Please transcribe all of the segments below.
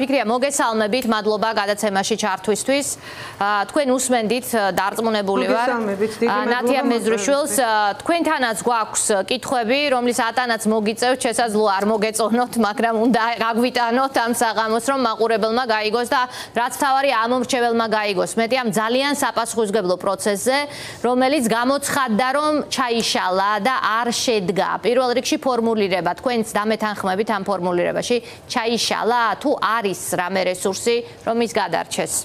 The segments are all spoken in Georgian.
ფიქრია, მოგესალმებით, მადლობა გადაცემაში ჩართვისთვის. თქვენ უსმენდით დარწმუნებული ვარ. ნათია მეზრიშვილს, თქვენთანაც გვაქვს კითხვები, რომლის ატანაც მოგიწევთ, შესაძლოა არ მოგეწონოთ, მაგრამ უნდა გაგვიტანოთ ამ საღამოს, რომ მაყურებელმა გაიგოს და რაც თავარი ამომრჩეველმა გაიგოს. მეტი ამ ძალიან საპასუხისმგებლო პროცესზე, რომელიც გამოცხადდა, რომ ჩაიშალა და არ შედგა. პირველ რიგში ფორმულირება, თქვენც დამეთანხმებით ამ ფორმულირებაში ჩაიშალა თუ არის რამე რესურსი, რომ ის გადარჩეს?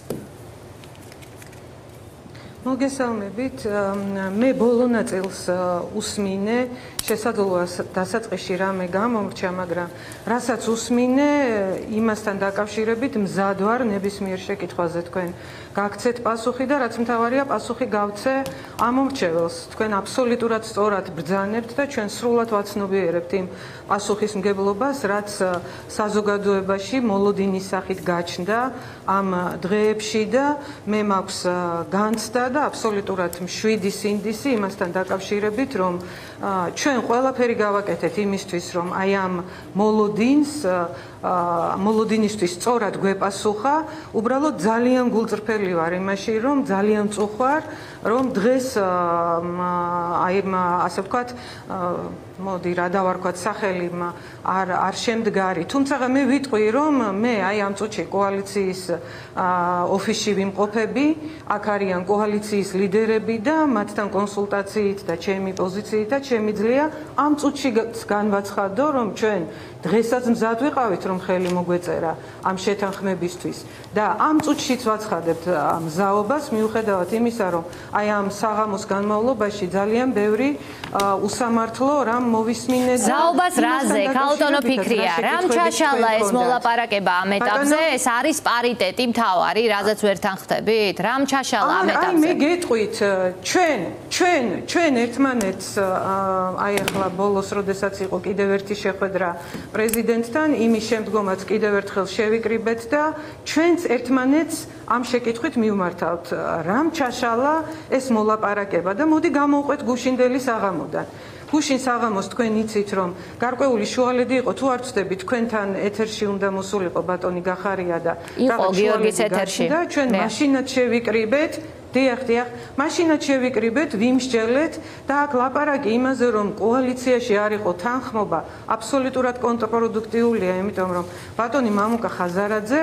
მოგესალმებით, მე ბოლო ნაწილს უსმინე, შესაძლოა დასაწყისში რამე გამომრჩა, მაგრამ რასაც უსმინე, იმასთან დაკავშირებით მზად ვარ ნებისმიერ შეკითხვაზე თქვენ გაგცეთ პასუხი და რაც მთავარია პასუხი გავცე ამომრჩეველს. თქვენ აბსოლუტურად სწორად ბრძანებთ და ჩვენ სრულად ვაცნობიერებთ იმ პასუხისმგებლობას, რაც საზოგადოებაში მოლოდინის სახით გაჩნდა ამ დღეებში და მე მაქვს განცდა და აბსოლუტურად მშვიდი სინდისი იმასთან დაკავშირებით, რომ ჩვენ ყველაფერი გავაკეთეთ იმისთვის, რომ აი ამ მოლოდინისთვის სწორად გვეპასუხა, უბრალოდ ძალიან გულწრფელი ვარ იმაში, რომ ძალიან მწუხვარ, რომ დღეს აი ასე ვთქვათ, მოდი რა დავარქვათ სახელი არ შემდგარი. თუმცა მე ვიტყვი, რომ მე აი ამ წუთში კოალიციის ოფისში ვიმყოფები, აქ არიან კოალიციის ლიდერები და მათთან კონსულტაციით და ჩემი პოზიციით და შემიძლია ამ წუთში განვაცხადო, რომ ჩვენ დღესაც მზად ვიყავით, რომ ხელი მოგვეწერა ამ შეთანხმებისთვის და ამ წუთშიც ვაცხადებთ მზაობას მიუხედავად იმისა, რომ აი ამ საღამოს განმავლობაში ძალიან ბევრი უსამართლო რამ მოვისმინე და მზაობას რაზე? ქალბატონო ფიქრია, რამ ჩაშალა ეს მოლაპარაკება ამ ეტაპზე? ეს არის პარიტეტი მთავარი, რაზეც ვერ თანხმდებით? რამ ჩაშალა ამ ეტაპზე? აი მე გეტყვით, ჩვენ ერთმანეთს აი ახლა ბოლოს როდესაც იყო კიდევ ერთი შეხვედრა პრეზიდენტთან, იმის შემდგომაც კიდევ ერთხელ შევიკრიბეთ და ჩვენც ერთმანეთს ამ შეკითხვით მივმართავთ, რამ ჩაშალა ეს მოლაპარაკება და მოდი გამოვყვეთ გუშინდელი საღამოდან. გუშინ საღამოს თქვენ იცით, რომ გარკვეული შუალედი იყო, თუ არ ვცდები, თქვენთან ეთერში უნდა მოსულიყო ბატონი გახარია და იყო გიორგის ეთერში და ჩვენ მაშინაც შევიკრიბეთ. დიახ, მაშინაც შევიკრიბეთ, ვიმსჯელეთ და აქ ლაპარაკი იმაზე, რომ კოალიციაში არ იყო თანხმობა, აბსოლუტურად კონტრპროდუქტიულია, იმიტომ რომ ბატონი მამუკა ხაზარაძე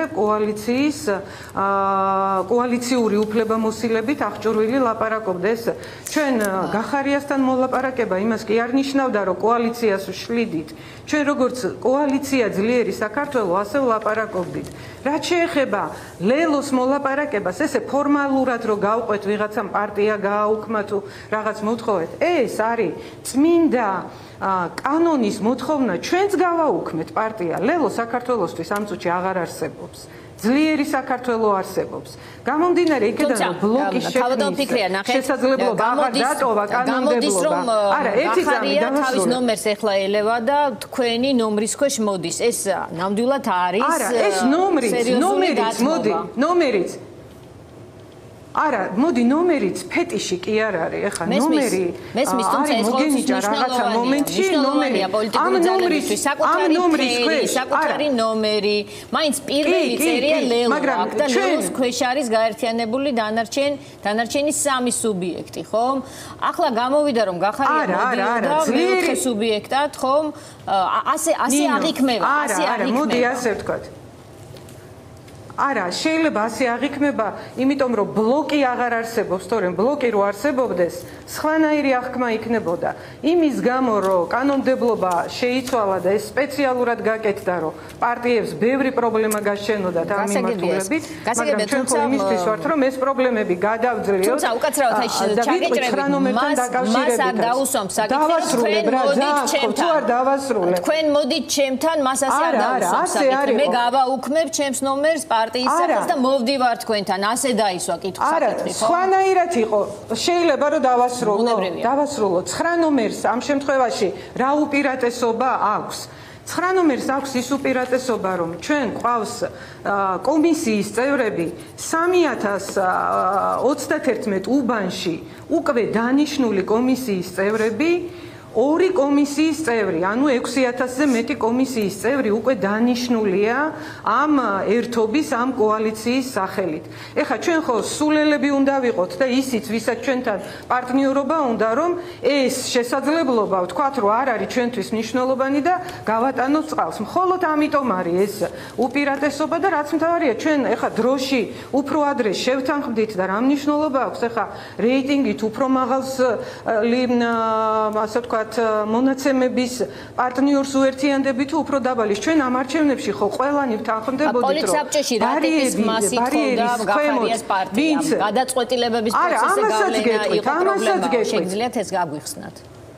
კოალიციური უფლებამოსილებით აღჭურვილი ლაპარაკობდა. ეს ჩვენ გახარიასთან მოლაპარაკება იმას კი არ ნიშნავდა, რომ კოალიციას ვშლიდით. ჩვენ როგორც კოალიცია ძლიერი საქართველო ასე ვლაპარაკობდით. რაც შეეხება ლელოს მოლაპარაკებას, ესე ფორმალურად რო გავყვეთ ვიღაცამ პარტია გააუქმა თუ რაღაც მოთხოვეთ, ეს არის წმინდა კანონის მოთხოვნა, ჩვენც გავაუქმეთ პარტია. ლელო საქართველოსთვის ამ წუთში აღარ არსებობს. ძლიერი საქართველო არსებობს. გამომდინარე იქედან რომ ბლოკის შექმნის შესაძლებლობა აღარ დატოვა კანონმდებლობა. არა, ერთი ძამი თავის ნომერს ეხლა ელევა და თქვენი ნომრის ქვეშ მოდის. ეს ნამდვილად არის არა, ეს ნომერიც არა, მოდი ნომერიც ფეტიში კი არ არის. ეხლა ნომერი მესმის, თუმცა ეს მოგენიჭა რაღაცა მომენტში ნომერი. ამ ნომრის ქვეშ საკუთარი ნომერი, მაინც პირველი წერია ლელო აქ და ლელოს ქვეშ არის გაერთიანებული დანარჩენი სამი სუბიექტი, ხომ? ახლა გამოვიდა რომ გახარია მოდიოდა მეოთხე სუბიექტად, ხომ? ასე აღიქმება, მოდი ასე ვთქვათ. არა, შეიძლება ასე აღიქმება, იმიტომ რომ ბლოკი აღარ არსებობს, თორემ ბლოკი რო არსებობდეს, სხვანაირი აღქმა იქნებოდა. იმის გამო, რომ კანონმდებლობა შეიცვალა და ეს სპეციალურად გაკეთდა, რომ პარტიებს ბევრი პრობლემა გასჩენოდათ ამ მიმართულებით, მაგრამ ჩვენ ხო იმისთვის ვართ, რომ ეს პრობლემები გადავძლიოთ. თუმცა უკაცრავად აი ჩაგეჭრებით, მას არ დაუსვამ საკითხს, თქვენ მოდით ჩემთან, მას ასე არ დაუსვამ საკითხს. მე გავაუქმებ ჩემს ნომერს პარტიისათვის და მოვდივარ თქვენთან, ასე დაისვა კითხვა საკითხი, ხო? სხვანაირად იყო. შეიძლება რომ დავასრულო 9 ნომერს ამ შემთხვევაში რა უპირატესობა აქვს? 9 ნომერს აქვს ის უპირატესობა, რომ ჩვენ ყავს კომისიის წევრები 3031 უბანში უკვე დანიშნული კომისიის წევრები ორი კომისიის წევრი, ანუ 6000-ზე მეტი კომისიის წევრი უკვე დანიშნულია ამ ერთობის, ამ კოალიციის სახელით. ეხლა ჩვენ ხო სულელები უნდა ვიყოთ და ისიც, ვისაც ჩვენთან პარტნიორობა უნდა, რომ ეს შესაძლებლობა ვთქვათ, რომ არ არის ჩვენთვის მნიშვნელოვანი და გავატანოთ წყალს. მხოლოდ ამიტომ არის ეს უპირატესობა და რაც მთავარია, ჩვენ ეხლა დროში უფრო ადრე შევთანხმდით და რა მნიშვნელობა აქვს ეხლა რეიტინგით უფრო მაღალს ასე ვთქვათ მონაცემების პარტნიორს უერთიანდებით უფრო დაბალის. ჩვენ ამ არჩევნებში ხო ყველანი ვთანხმდებოდით, რომ პოლიტსაბჭოში რა ტიპის მასით ხონდა გახარიას პარტიამ, გადაწყვეტილებების პროცესზე გავლენა იყო პრობლემა, შეგიძლიათ ეს გაგვიხსნათ?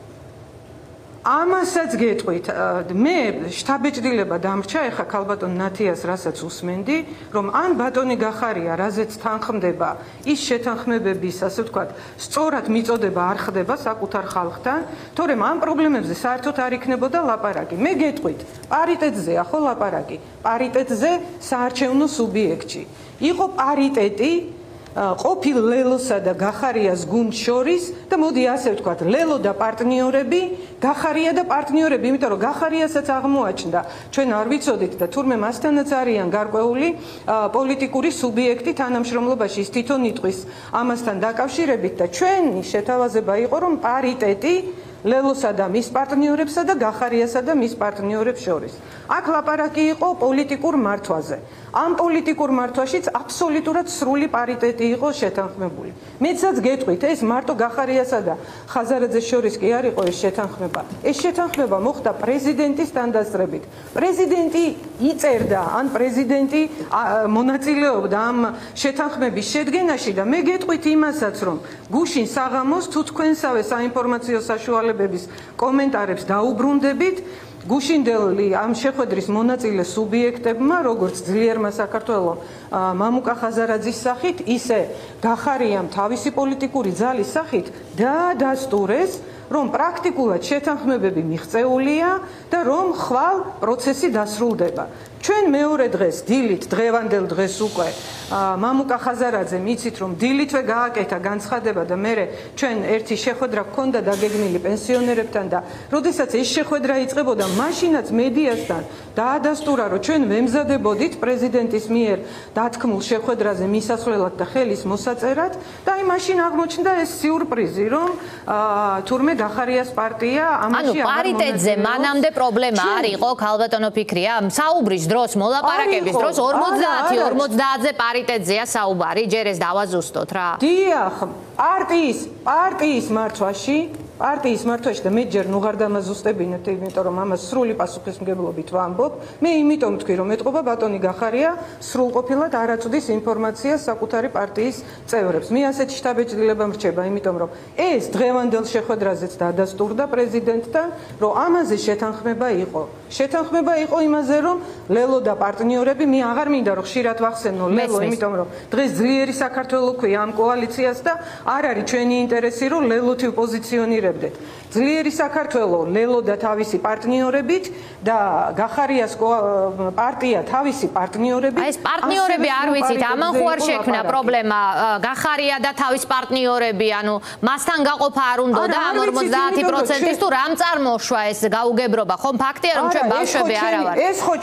ამასაც გეტყვით, მე შტაბეჭდილება დამრჩა ეხა ქალბატონ ნათიას რასაც უსმენდი, რომ ან ბატონი გახარია, რაზეც თანხმდება, ის შეთანხმებების, ასე ვთქვათ, სწორად მიწოდება არ ხდება საკუთარ ხალხთან, თორემ ამ პრობლემებზე საერთოდ არ იქნებოდა ლაპარაკი. მე გეტყვით, პარიტეტზეა ხო ლაპარაკი? პარიტეტზე საარჩევნო სუბიექტში. იყო პარიტეტი ყოფილ ლელოსა და გახარიას გუნდს შორის და მოდი ასე ვთქვათ, ლელო და პარტნიორები, გახარია და პარტნიორები, იმიტომ რომ გახარიასაც აღმოაჩნდა, ჩვენ არ ვიცოდით და თურმე მასთანაც არიან გარკვეული პოლიტიკური სუბიექტი თანამშრომლობაში, ის თვითონ იტყვის ამასთან დაკავშირებით და ჩვენი შეთავაზება იყო, რომ პარიტეტი ლელოსა და მის პარტნიორებსა და გახარიასა და მის პარტნიორებს შორის. აქ ლაპარაკი იყო პოლიტიკურ მართვაზე. ამ პოლიტიკურ მართვაშიც აბსოლუტურად სრული პარიტეტი იყო შეთანხმებული. მეცაც გეტყვით, ეს მარტო გახარიასა და ხაზარაძეს შორის კი არ იყო ეს შეთანხმება. ეს შეთანხმება მოხდა პრეზიდენტის თანდასწრებით. პრეზიდენტი იწერდა, ან პრეზიდენტი მონაწილეობდა ამ შეთანხმების შედგენაში და მე გეტყვით იმასაც, რომ გუშინ საღამოს თუ თქვენსავე საინფორმაციო საშუალებების კომენტარებს დაუბრუნდებით, გუშინდელი ამ შეხვედრის მონაწილე სუბიექტებმა, როგორც ძლიერმა საქართველოს მამუკა ხაზარაძის სახით, ისე გახარიამ თავისი პოლიტიკური ძალის სახით დაადასტურეს, რომ პრაქტიკულად შეთანხმებები მიღწეულია და რომ ხვალ პროცესი დასრულდება. ჩვენ მეორე დღეს დილით, დღევანდელ დღეს უკვე მამუკა ხაზარაძემ იცით, რომ დილითვე გააკეთა განცხადება და მე ჩვენ ერთი შეხვედრა გქონდა დაგეგმილი პენსიონერებთან და როდესაც ეს შეხვედრა იწყებოდა, მაშინაც მედიასთან დაადასტურა, რომ ჩვენ ვემზადებოდით პრეზიდენტის მიერ დათქმულ შეხვედრაზე მისასვლელად და ხელის მოსაწერად და აი მაშინ აღმოჩნდა ეს სიურპრიზი, რომ თურმე გახარიას პარტია ამაში ანუ პარიტეტზე მანამდე პრობლემა არ იყო, ქალბატონო ფიქრია, საუბრის დროს, მოლაპარაკების დროს 50-50-ზე პარიტეტზეა საუბარი, ჯერ ეს დავაზუსტოთ რა. დიახ, პარტიის მართვაში და მე ჯერ ნუ არ დამაზუსტებინეთ, იმიტომ რომ ამას სრული პასუხისმგებლობით ვამბობ. მე იმიტომ ვთქვი, რომ ეტყობა ბატონი გახარია სრულყოფილად არ აწვდის ინფორმაციას საკუთარი პარტიის წევრებს. მე ასეთი შტაბეჭდილება მრჩება, იმიტომ რომ ეს დღევანდელ შეხვედრაზეც დაადასტურდა პრეზიდენტთან, რომ ამაზე შეთანხმება იყო. შეთანხმება იყო იმაზე, რომ ლელო და პარტნიორები, მე აღარ მინდა რომ ხშირად ვახსენო ლელო, იმიტომ რომ დღეს ძლიერი საქართველო ქვია ამ კოალიციას და არ არის ჩვენი ინტერესი, რომ ლელოთი პოზიციონირებდეთ. ძლიერი საქართველო ლელო და თავისი პარტნიორებით და გახარიას პარტია თავისი პარტნიორებით. აი ეს პარტნიორები არ ვიცით, ამან ხო არ შექმნა პრობლემა, გახარია და თავის პარტნიორები, ანუ მასთან გაყოფა არ უნდა და ამ 50%-ის თუ რამ წარმოშვა ეს გაუგებრობა, ხომ ფაქტია რომ ჩვენ ბავშვები არა ვართ.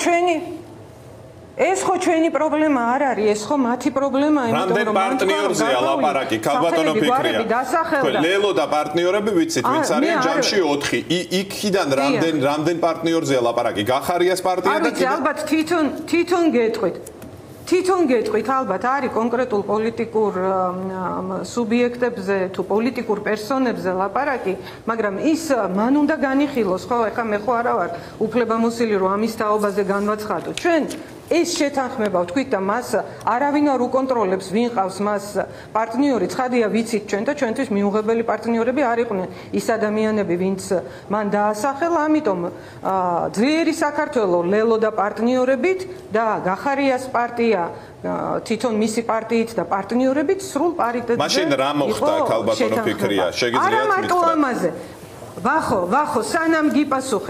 ეს ხო ჩვენი პრობლემა არ არის, ეს ხო მათი პრობლემაა, იმიტომ რომ პარტნიორზეა ლაპარაკი, ქალბატონო ფიქრია. ლელო და პარტნიორები ვიცით, ვინც არიან ჯამში 4. იქიდან რამდენ პარტნიორზეა ლაპარაკი? გახარიას პარტია და კიდე ალბათ თვითონ გეტყვით, ალბათ არის კონკრეტულ პოლიტიკურ სუბიექტებზე თუ პოლიტიკურ პერსონებზე ლაპარაკი, მაგრამ ის მან უნდა განიხილოს, ხო, ეხლა მე ხო არა ვარ უფლებამოსილი, რომ ამის თაობაზე განვაცხადო. ჩვენ ეს შეთანხმება ვთქვით და მას არავინ არ უკონტროლებს, ვინ ყავს მას პარტნიორი. ცხადია ვიცით ჩვენ და ჩვენთვის მიუღებელი პარტნიორები არ იყვნენ ის ადამიანები, ვინც მან დაასახელა, ამიტომ ძლიერი საქართველო ლელო და პარტნიორებით და გახარიას პარტია თვითონ მისი პარტიით და პარტნიორებით სრულ პარიტეტზე. მაშინ რა მოხდა ქალბატონო ფიქრია? შეგიძლიათ არა მარტო ამაზე. ვახო, სანამ გიპასუხებთ.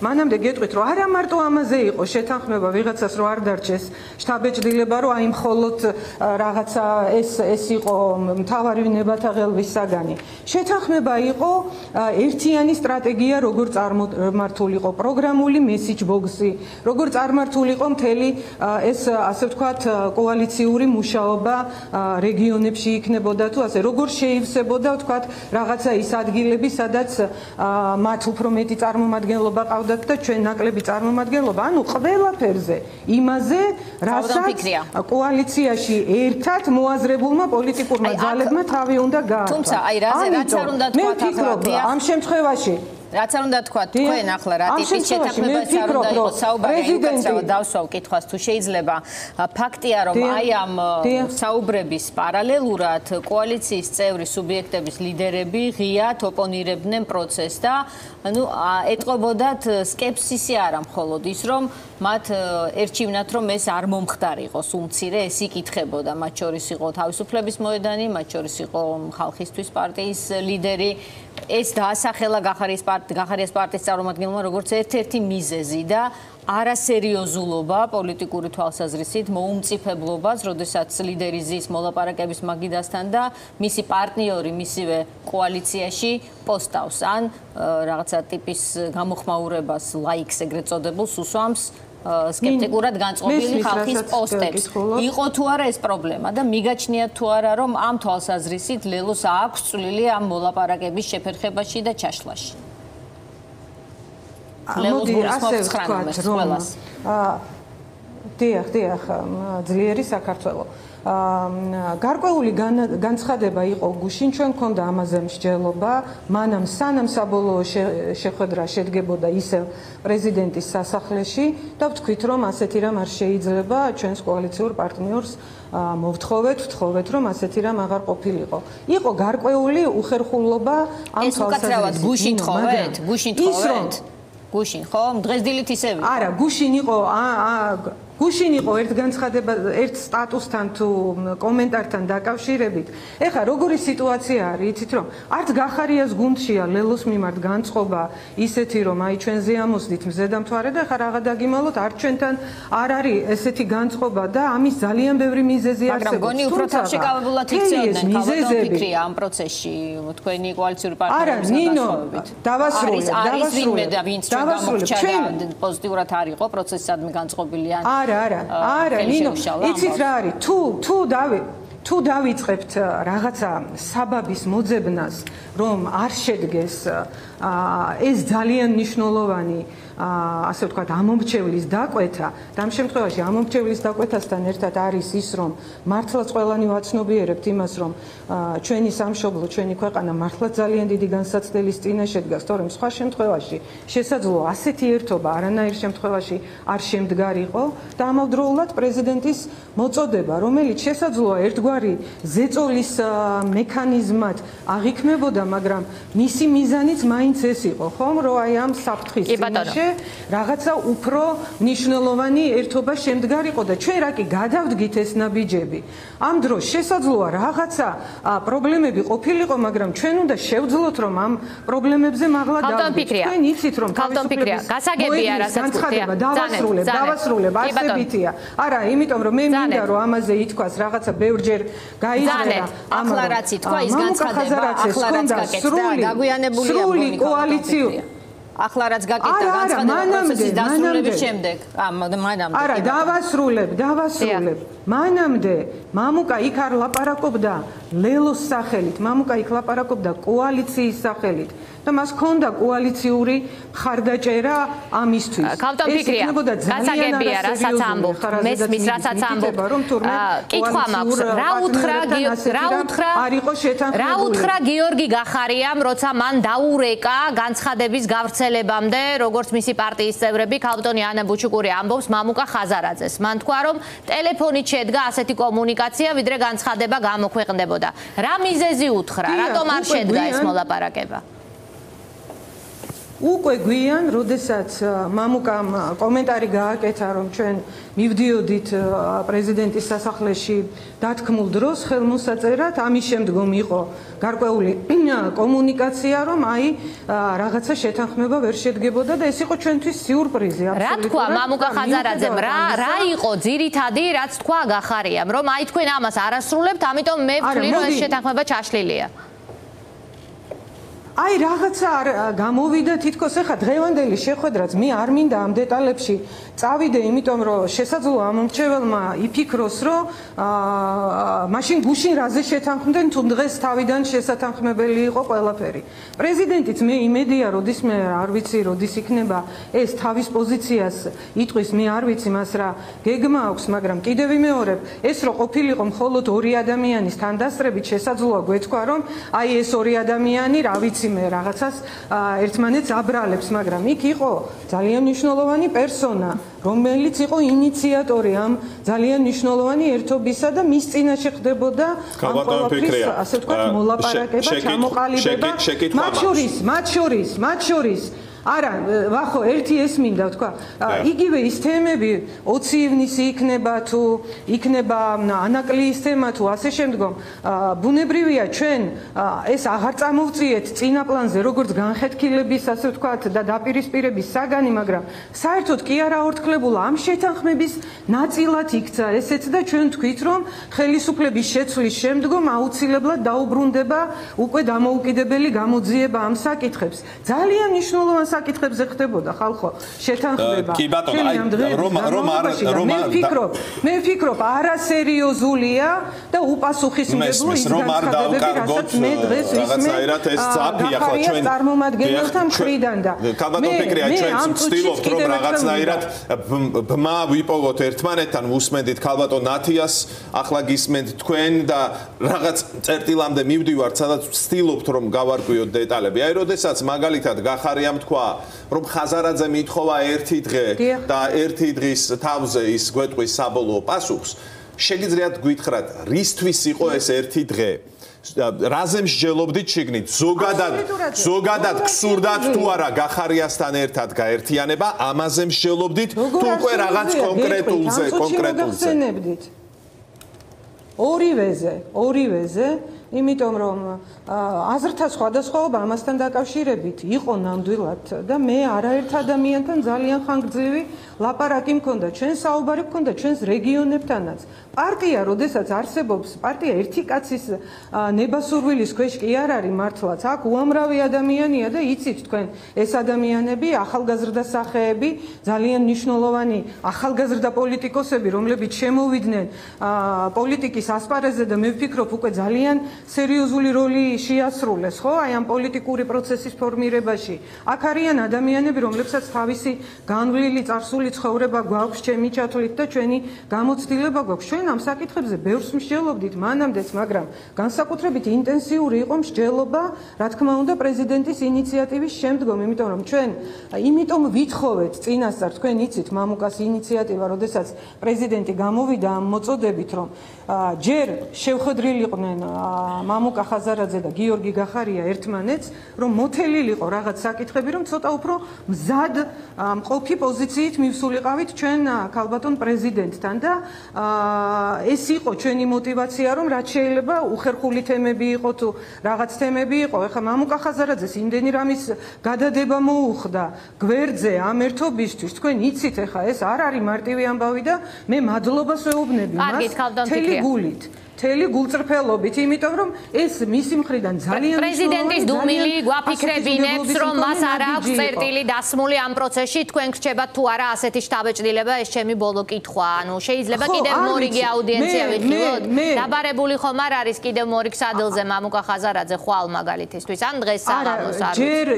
მანამდე გეტყვით, რომ არა მარტო ამაზე იყო შეთანხმება ვიღაცას რო არ დარჩეს შტაბ-ეჭდილება, რომ აი მხოლოდ რაღაცა ეს იყო მთავარი ნებათა ღელვის საგანი. შეთანხმება იყო ერთიანი სტრატეგია, როგორ წარმართულიყო პროგრამული მესიჯ ბოქსი, როგორ წარმართულიყო მთელი ეს ასე ვთქვათ კოალიციური მუშაობა რეგიონებში იქნებოდა თუ ასე როგორ შეივსებოდა ვთქვათ რაღაცა ის ადგილები, სადაც მათ უფრო მეტი წარმომადგენლობა ყავდათ და ჩვენ ნაკლები წარმომადგენლობა, ანუ ყველაფერზე იმაზე, რასაც კოალიციაში ერთად მოაზრებულმა პოლიტიკურმა ძალებმა თავი უნდა გაართვა. თუმცა აი რაც არ უნდა თქვა ამ შემთხვევაში რაც არ უნდა თქვა თქვენ ახლა რა ტიპის შეთანხმებაც არ უნდა იყოს საუბარი უკაცრავად დავსვავ კითხვას თუ შეიძლება ფაქტია რომ აი ამ საუბრების პარალელურად კოალიციის წევრი სუბიექტების ლიდერები ღიად ოპონირებდნენ პროცესს და ანუ ეტყობოდათ სკეპსისი არა მხოლოდ ის რომ მათ ერჩივნათ რომ ეს არ მომხდარიყოს უმცირე ეს იკითხებოდა მათ შორის იყო თავისუფლების მოედანი მათ შორის იყო ხალხისთვის პარტიის ლიდერი ეს დაასახელა გახარიას პარტიის წარმომადგენელმა როგორც ერთ-ერთი მიზეზი და არასერიოზულობა პოლიტიკური თვალსაზრისით მოუმწიფებლობას, როდესაც ლიდერი ზის მოლაპარაკების მაგიდასთან და მისი პარტნიორი მისივე კოალიციაში პოსტავს ან რაღაცა ტიპის გამოხმაურებას ლაიქს ეგრეთ წოდებულს უსვამს სკეპტიკურად განწყობილი ხალხის პოსტებს. იყო თუ არა ეს პრობლემა და მიგაჩნიათ თუ არა რომ ამ თვალსაზრისით ლელოს აქვს წვლილი ამ მოლაპარაკების შეფერხებაში და ჩაშლაში. მოდი ასე ვთქვათ რომ დიახ ძლიერი საქართველო გარკვეული განცხადება იყო გუშინ ჩვენ მქონდა ამაზე მსჯელობა მანამ სანამ საბოლოო შეხვედრა შედგებოდა ისევ პრეზიდენტის სასახლეში და ვთქვით რომ ასეთი რამ არ შეიძლება ჩვენს კოალიციურ პარტნიორს მოვთხოვეთ რომ ასეთი რამ აღარ ყოფილიყო იყო გარკვეული უხერხულობა ამ თვალსაზრისით გუშინ ხო? დღეს დილით ისევ იყო. არა, გუშინ იყო ერთ განცხადება, ერთ სტატუსთან თუ კომენტართან დაკავშირებით. ეხლა როგორი სიტუაცია არის, იცით რომ არც გახარიას გუნდშია ლელოს მიმართ განწყობა ისეთი რომ აი ჩვენ ზეამოსდით მზედამთვარე და ეხლა რაღაც დაგიმალოთ არ ჩვენთან არ არის ესეთი განწყობა და ამის ძალიან ბევრი მიზეზი არსებობს. მაგრამ გონი უფრო თავშეკავებულად იქცეოდნენ თავდაპირველად ამ პროცესში თქვენი კოალიციური პარტნიორების გადასხმებით. დავასრულებ. და ვინც ჩვენ გამოგვჩა პოზიტიურად არ იყო პროცესადმი განწყობილი ან არა, ნინო, იცით რა არის? თუ დავიწყებთ რაღაცა საბაბის მოძებნას, რომ არ შედგეს ეს ძალიან მნიშვნელოვანი ასე ვთქვათ, ამომრჩევლის დაკვეთა და ამ შემთხვევაში ამომრჩევლის დაკვეთასთან ერთად არის ის, რომ მართლაც ყველანი ვაცნობიერებთ იმას, რომ ჩვენი სამშობლო, ჩვენი ქვეყანა მართლაც ძალიან დიდი განსაცდელის წინაშე დგას, თორემ სხვა შემთხვევაში შესაძლოა ასეთი ერთობა არანაირ შემთხვევაში არ შემდგარიყო და ამავდროულად პრეზიდენტის მოწოდება, რომელიც შესაძლოა ერთგვარი ზეწოლის მექანიზმად აღიქმებოდა, მაგრამ მისი მიზანიც მაინც ეს იყო, ხომ, რომ აი ამ საფრთხის წინაშე რაღაცა უფრო მნიშვნელოვანი ერთობა შემდგარიყო და ჩვენ რა კი გადავდგით ეს ნაბიჯები. ამ დროს შესაძლოა რაღაცა პრობლემები ყოფილიყო, მაგრამ ჩვენ უნდა შევძლოთ, რომ ამ პრობლემებზე მაღლა დავდგეთ. თქვენ იცით, რომ თავისუფლების გასაგებია, რასაც გქონდა. დავასრულებ, არსებითია. არა, იმიტომ რომ მე მინდა რომ ამაზე ითქვას რაღაცა ბევრჯერ გაიზრდა. ახლა რაც ითქვა ის განცხადება, ახლა რაც გაკეთდა, დაგვიანებულია სრული კოალიციური ახლა რაც გაკეთდა განცხადება პროცესის დასრულების შემდეგ. მანამდე. არა, დავასრულებ. მანამდე მამუკა იქ არ ლაპარაკობდა ლელოს სახელით, მამუკა იქ ლაპარაკობდა კოალიციის სახელით. და მას ჰქონდა კოალიციური მხარდაჭერა ამისთვის. ქალთან ფიქრია, გასაგებია, რასაც ამბობ, მესმის, რასაც ამბობ. კითხვა მაქვს, რა უთხრა გიორგი გახარიამ, როცა მან დაურეკა განცხადების გავრცელებამდე, როგორც მისი პარტიის წევრები, ქალბატონი ანა ბუჩუკური ამბობს მამუკა ხაზარაძეს. მან თქვა, რომ ტელეფონით შედგა ასეთი კომუნიკაცია, ვიდრე განცხადება გამოქვეყნდებოდა. რა მიზეზი უთხრა? რატომ არ შედგა ეს მოლაპარაკება? უკვე გვიან, როდესაც მამუკამ კომენტარი გააკეთა, რომ ჩვენ მივდიოდით პრეზიდენტის სასახლეში დათქმულ დროს ხელმოსაწერად, ამის შემდგომ იყო გარკვეული კომუნიკაცია, რომ აი რაღაცა შეთანხმება ვერ შედგებოდა და ეს იყო ჩვენთვის სიურპრიზი აბსოლუტურად. რა თქვა მამუკა ხაზარაძემ, რა იყო ძირითადი, რაც თქვა გახარიამ, რომ აი თქვენ ამას არ ასრულებთ, ამიტომ მე ვთვლი, რომ ეს შეთანხმება ჩაშლილია. აი რაღაცა გამოვიდა თითქოს ახლა დღევანდელი შეხვედრაც მე არ მინდა ამ დეტალებში წავიდე, იმიტომ რომ შესაძლოა ამომრჩეველმა იფიქროს, რომ მაშინ გუშინ რაზე შეთანხმდნენ, თუ დღეს თავიდან შესათანხმებელი იყო ყველაფერი. პრეზიდენტიც მე იმედია, როდის მე არ ვიცი, როდის იქნება ეს თავის პოზიციას იტყვის, მე არ ვიცი მას რა გეგმა აქვს, მაგრამ კიდევ ვიმეორებ, ეს რო ყოფილიყო მხოლოდ ორი ადამიანის თანდასწრებით, შესაძლოა გვეთქვა, რომ აი ეს ორი ადამიანი, რა ვიცი მე რაღაცას ერთმანეთს აბრალებს, მაგრამ იქ იყო ძალიან მნიშვნელოვანი პერსონა, რომელიც იყო ინიციატორი ამ ძალიან მნიშვნელოვანი ერთობისა და მის წინაშე ხდებოდა ამ ყველაფრის, ასე ვთქვათ, მოლაპარაკება, ჩამოყალიბება, მათ შორის არა, ვახო, ერთი ეს მინდა ვთქვა. იგივე ის თემები 20 ივნისი იქნება თუ იქნება ანაკლიის თემა თუ ასე შემდგომ. ბუნებრივია ჩვენ ეს აღარ წამოვწიეთ წინა პლანზე როგორც განხეთქილების, ასე ვთქვათ, და დაპირისპირების საგანი, მაგრამ საერთოდ კი არა ორთქლებულა ამ შეთანხმების ნაწილად იქცა ესეც და ჩვენ თქვით, რომ ხელისუფლების შეცვლის შემდგომ აუცილებლად დაუბრუნდება უკვე დამოუკიდებელი გამოძიება ამ საკითხებს. ძალიან მნიშვნელოვანი საკითხებზე ხდებოდა ხალხო შეთანხმება. კი ბატონო, მე ვფიქრობ, არასერიოზულია და უპასუხისმგებლო ის განცხადებები, რასაც მე დღეს რაღაცაირად ეს წაფია ხო ჩვენ წარმომადგენელთა მხრიდან და კაბატონ ფიქრია ჩვენ ვცდილობთ რომ რაღაცნაირად ბმა ვიპოვოთ ერთმანეთთან, უსმენდით ქალბატონ ნათიას, ახლა გისმენთ თქვენ და რაღაც წერტილამდე მივდივართ, სადაც ვცდილობთ რომ გავარკვიოთ დეტალები. აი, როდესაც მაგალითად გახარიამ თქვა რომ ხაზარაძე მითხოვა ერთი დღე და ერთი დღის თავზე ის გვეტყვის საბოლოო პასუხს, შეგიძლიათ გითხრათ, რისთვის იყო ეს ერთი დღე? რაზე მსჯელობდით შიგნით? ზოგადად გსურდათ თუ არა გახარიასთან ერთად გაერთიანება, ამაზე მსჯელობდით თუ უკვე რაღაც კონკრეტულზე? ორივეზე, იმიტომ რომ აზრთა სხვადასხვაობა ამასთან დაკავშირებით იყო ნამდვილად და მე არაერთ ადამიანთან ძალიან ხანგრძლივი ლაპარაკი მქონდა, ჩვენ საუბარი მქონდა ჩვენს რეგიონებთანაც. პარტია, როდესაც არსებობს, პარტია ერთი კაცის ნებასურვილის ქვეშ კი არ არის მართლაც. აქ უამრავი ადამიანია და იცით თქვენ, ეს ადამიანები, ახალგაზრდა სახეები, ძალიან მნიშვნელოვანი ახალგაზრდა პოლიტიკოსები, რომლებიც შემოვიდნენ პოლიტიკის ასპარეზზე და მე ვფიქრობ, უკვე ძალიან სერიოზული როლი შეასრულეს, ხო? აი ამ პოლიტიკური პროცესის ფორმირებაში. აქ არიან ადამიანები, რომლებსაც თავისი განვლილი წარსული ცხოვრება გვაქვს, ჩემი ჩათვლით და ჩვენი გამოცდილება გვაქვს. ჩვენ ამ საკითხებზე ბევრს მსჯელობდით მანამდეც, მაგრამ განსაკუთრებით ინტენსიური იყო მსჯელობა, რა თქმა უნდა, პრეზიდენტის ინიციატივის შემდგომ, იმიტომ რომ ჩვენ იმიტომ ვითხოვეთ წინასწარ, თქვენ იცით, მამუკას ინიციატივა, როდესაც პრეზიდენტი გამოვიდა ამ მოწოდებით, რომ ჯერ შევხვედრილიყვნენ მამუკა ხაზარაძე და გიორგი გახარია ერთმანეთს, რომ მოთელილიყო რაღაც საკითხები, რომ ცოტა უფრო მზად მყოფი პოზიციით მივსულიყავით ჩვენ ქალბატონ პრეზიდენტთან და ეს იყო ჩვენი мотиваცია, რომ რაც შეიძლება უხერხული თემები იყო თუ რაღაც თემები იყო. ეხლა მამუკა ხაზარაძეს იმდენი რამის გადადება მოუხდა გვერდზე ამ ერთობისთვის. თქვენ იცით, ეხლა ეს არ არის მარტივი ამბავი და მე მადლობას ვეუბნები მას თელი გულით. მთელი გულწრფელობით, იმიტომ რომ ეს მისი მხრიდან ძალიან პრეზიდენტის დუმილი გვაფიქრებინებს, რომ მას არ აქვს წერტილი დასმული ამ პროცესში, თქვენ გრჩებათ თუ არა ასეთი შთაბეჭდილება, ეს ჩემი ბოლო კითხვა. ანუ შეიძლება კიდევ მორიგი აუდიენცია ვიხილოთ? დაბარებული ხომ არ არის კიდევ მორიგ სადილზე მამუკა ხაზარაძე ხვალ მაგალითისთვის, ან დღეს საღამოს არ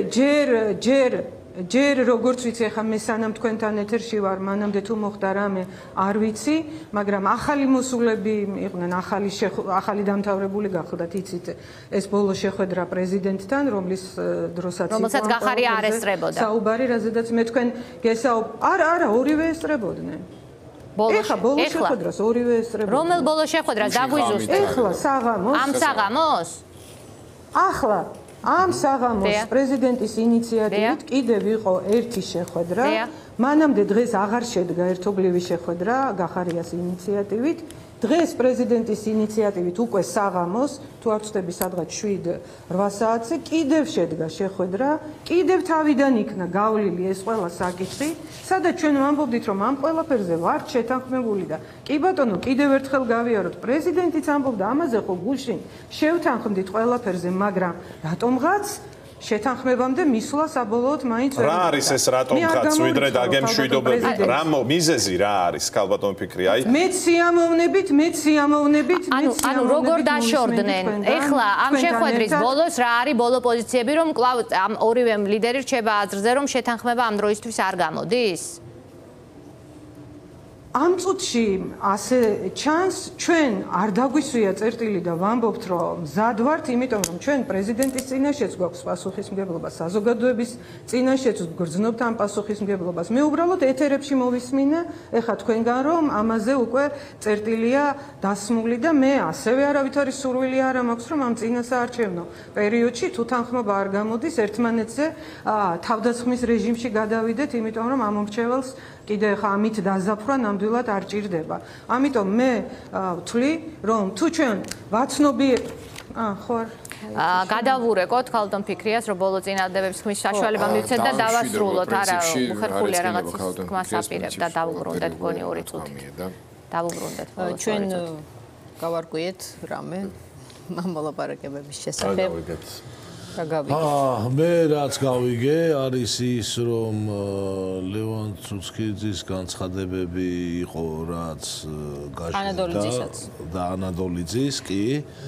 არის? ჯერ როგორც ვიცი, ახლა მე სანამ თქვენთან ეთერში ვარ, მანამდე თუ მოხდა რამე არ ვიცი, მაგრამ ახალი მოსულები იყვნენ, ახალი დამთავრებული გახლდათ, იცით, ეს ბოლო შეხვედრა პრეზიდენტთან, რომლის დროსაც გახარია არ ესწრებოდა. საუბარი, რაზედაც მე თქვენ არა, ორივე ესწრებოდნენ. ეხლა ბოლო შეხვედრას ორივე ესწრებოდნენ. რომელ ბოლო შეხვედრას დაგვიზუსტეთ? ეხლა საღამოს. ამ საღამოს? ამ საღამოს პრეზიდენტის ინიციატივით კიდევ იყო ერთი შეხვედრა. მანამდე დღეს აღარ შედგა ერთობლივი შეხვედრა გახარიას ინიციატივით. დღეს პრეზიდენტის ინიციატივით უკვე საღამოს, თუ არ ვწდები სადღაც 7-8 საათზე კიდევ შედგა შეხვედრა, კიდევ თავიდან იქნა გავლილი ეს ყველა საკითხი, სადაც ჩვენ ვამბობდით, რომ ამ ყველაფერზე ვართ შეთანხმებული და კი ბატონო, კიდევ ერთხელ გავიაროთ, პრეზიდენტიც ამბობდა ამაზე ხო გულშინ შევთანხმდით ყველაფერზე, მაგრამ რატომღაც შეთანხმებამდე მისვლა საბოლოოდ მაინც ვერ რა არის ეს რატომღაც ვიდრე დაგემშვიდობები რა მიზეზი რა არის ქალბატონი ფიქრი აი მე სიამოვნებით ანუ როგორ დაშორდნენ ეხლა ამ შეხვედრის ბოლოს რა არის ბოლო პოზიციები რომ კლავ ამ ორივე ლიდერი რჩება აზრზე რომ შეთანხმება ამ დროისთვის არ გამოდის ამ წუთში ასე ჩანს ჩვენ არ დაგვისვია წერტილი და ვამბობთ რომ მზად ვართ იმიტომ რომ ჩვენ პრეზიდენტის წინაშეც გვაქვს პასუხისმგებლობა საზოგადოების წინაშეც გვგრძნობთ ამ პასუხისმგებლობას მე უბრალოდ ეთერებში მოვისმინე ეხლა თქვენგან რომ ამაზე უკვე წერტილია დასმული და მე ასევე არავითარი სურვილი არ მაქვს რომ ამ წინასაარჩევნო პერიოდში თუ თანხმობა არ გამოდის ერთმანეთზე თავდასხმის რეჟიმში გადავიდეთ იმიტომ რომ ამ მომრჩეველს კიდე ხა ამით დაზაფხვა ნამდვილად არ ჭირდება. ამიტომ მე ვთვლი, რომ თუ ჩვენ ვაცნობიერებ ხო გადავურეკოთ ქალბატონ ფიქრიას, რომ ბოლო წინადადებების ხმის საშუალება მივცეთ და დავასრულოთ, არა, უხერხულია რაღაც თქმას აპირებ და დავუბრუნდეთ გონი 2 წუთი. დავუბრუნდეთ ბოლოს. ჩვენ გავარკვიეთ რამე მოლაპარაკებების შესახებ. მე რაც გავიგე არის ის რომ ლევან ცუცქიძის განცხადებები იყო რაც ანადოლიძისაც და ანადოლიძის კი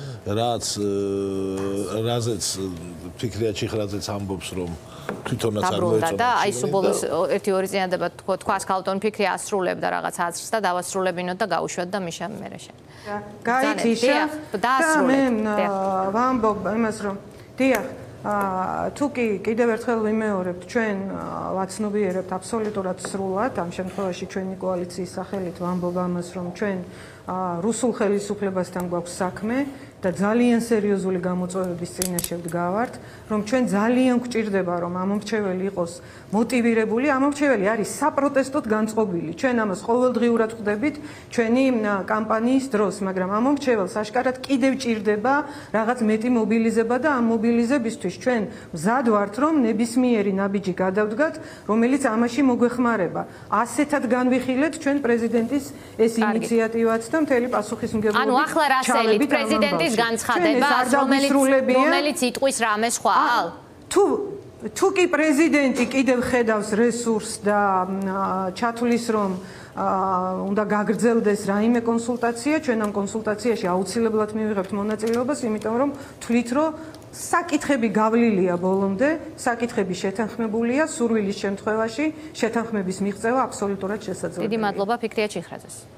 რაზეც ფიქრია ჭიხრაძეც ამბობს რომ თვითონაც არ მოეწონა და აი სულ 1-2 წინადადება თქვას ქალბატონ ფიქრი ასრულებდა რაღაც აზრს და დავასრულებინოთ და გავუშვათ და მიშა მერეშენ გაიწიშა და მე ვამბობ იმას რომ დიახ, თუ კი კიდევ ერთხელ ვიმეორებთ, ჩვენ ვაცნობიერებთ აბსოლუტურად სრულად, ამ შემთხვევაში ჩვენი კოალიციის სახელით ვამბობ ამას, რომ ჩვენ რუსულ ხელისუფლებასთან გვაქვს საქმე და ძალიან სერიოზული გამოწვევების წინაშე ვდგავართ, რომ ჩვენ ძალიან გვჭირდება, რომ ამ მომრჩეველი იყოს მოტივირებული, ამ მომრჩეველი არის საპროტესტოდ განწყობილი. ჩვენ ამას ყოველდღიურად ხვდებით ჩვენი კამპანიის დროს, მაგრამ ამ მომრჩეველს აშკარად კიდევ ჭირდება რაღაც მეტი მობილიზება და ამ მობილიზებისთვის ჩვენ მზად ვართ, რომ ნებისმიერი ნაბიჯი გადავდგათ, რომელიც ამაში მოგვეხმარება. ასეთად განვიხილეთ ჩვენ პრეზიდენტის ეს ინიციატივაც და მთელი პასუხისმგებლობით. ანუ ახლა რა სელით პრეზიდენტის განცხადება, რომელიც იტყვის რამეს ხვალ? თუ კი პრეზიდენტი კიდევ ხედავს რესურსს და ჩათვლის რომ უნდა გაგრძელდეს რაიმე კონსულტაცია, ჩვენ ამ კონსულტაციაში აუცილებლად მივიღებთ მონაწილეობას, იმიტომ რომ თვლით რომ საკითხები გავლილია ბოლომდე, საკითხები შეთანხმებულია, სურვილის შემთხვევაში შეთანხმების მიღწევა აბსოლუტურად შესაძლებელია. დიდი მადლობა ფიქრია ჭიხრაძეს.